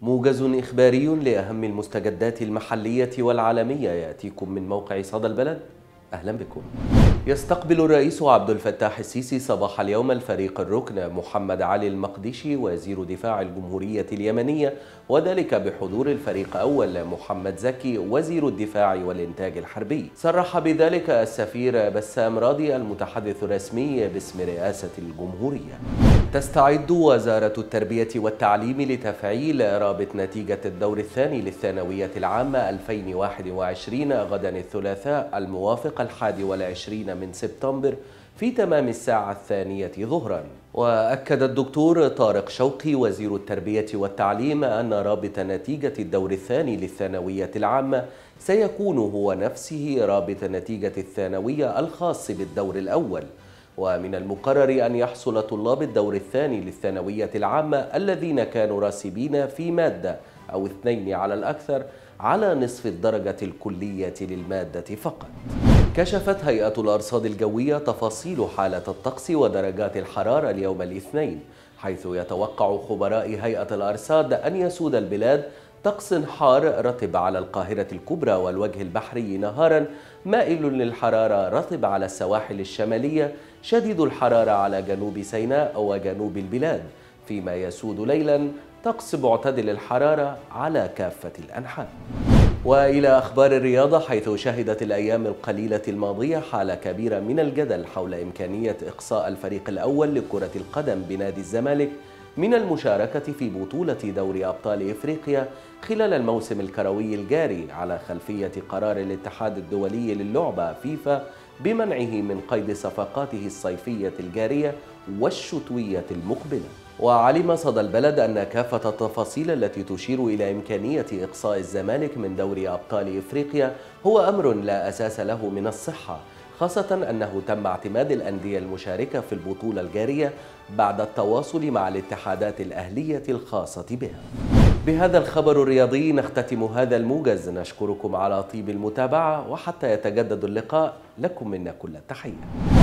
موجز إخباري لأهم المستجدات المحلية والعالمية يأتيكم من موقع صدى البلد. أهلا بكم. يستقبل الرئيس عبد الفتاح السيسي صباح اليوم الفريق الركن محمد علي المقدشي وزير دفاع الجمهورية اليمنية، وذلك بحضور الفريق أول محمد زكي وزير الدفاع والإنتاج الحربي. صرح بذلك السفير بسام راضي المتحدث الرسمي باسم رئاسة الجمهورية. تستعد وزارة التربية والتعليم لتفعيل رابط نتيجة الدور الثاني للثانوية العامة 2021 غدا الثلاثاء الموافق 21 من سبتمبر في تمام الساعة 2 ظهرا. وأكد الدكتور طارق شوقي وزير التربية والتعليم أن رابط نتيجة الدور الثاني للثانوية العامة سيكون هو نفسه رابط نتيجة الثانوية الخاص بالدور الأول، ومن المقرر أن يحصل طلاب الدور الثاني للثانوية العامة الذين كانوا راسبين في مادة أو اثنين على الأكثر على نصف الدرجة الكلية للمادة فقط. كشفت هيئة الأرصاد الجوية تفاصيل حالة الطقس ودرجات الحرارة اليوم الاثنين، حيث يتوقع خبراء هيئة الأرصاد أن يسود البلاد طقس حار رطب على القاهرة الكبرى والوجه البحري نهارا، مائل للحرارة رطب على السواحل الشمالية، شديد الحرارة على جنوب سيناء وجنوب البلاد، فيما يسود ليلا طقس معتدل الحرارة على كافة الأنحاء. وإلى أخبار الرياضة، حيث شهدت الأيام القليلة الماضية حالة كبيرة من الجدل حول إمكانية إقصاء الفريق الأول لكرة القدم بنادي الزمالك من المشاركة في بطولة دوري أبطال إفريقيا خلال الموسم الكروي الجاري، على خلفية قرار الاتحاد الدولي للعبة فيفا بمنعه من قيد صفقاته الصيفية الجارية والشتوية المقبلة. وعلم صدى البلد أن كافة التفاصيل التي تشير إلى إمكانية إقصاء الزمالك من دوري أبطال إفريقيا هو أمر لا أساس له من الصحة، خاصة أنه تم اعتماد الأندية المشاركة في البطولة الجارية بعد التواصل مع الاتحادات الأهلية الخاصة بها. بهذا الخبر الرياضي نختتم هذا الموجز، نشكركم على طيب المتابعة، وحتى يتجدد اللقاء لكم منا كل التحية.